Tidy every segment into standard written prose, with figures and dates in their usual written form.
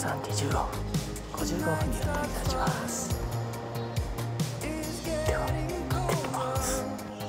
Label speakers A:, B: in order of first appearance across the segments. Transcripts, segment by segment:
A: 25分55分にやって立ちます。では行ってきます。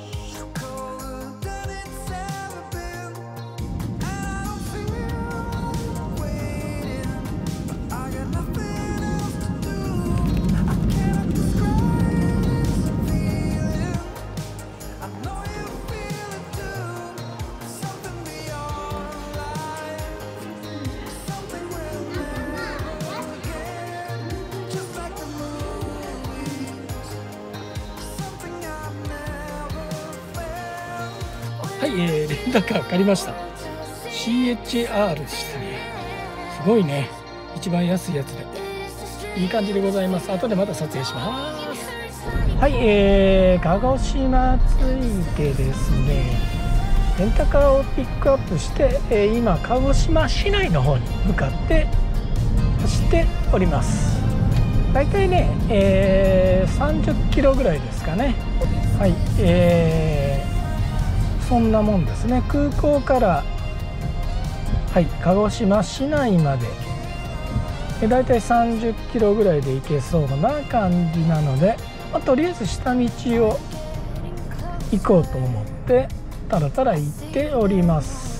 A: はい、レンタカー借りました。 CHR でしたね。すごいね、一番安いやつでいい感じでございます。後でまた撮影します。はい、鹿児島着いてですね、レンタカーをピックアップして、今鹿児島市内の方に向かって走っております。だいたいね、30キロぐらいですかね。はい、そんなもんですね。空港から、はい、鹿児島市内までだいたい30キロぐらいで行けそうな感じなので、とりあえず下道を行こうと思ってたらたら行っております。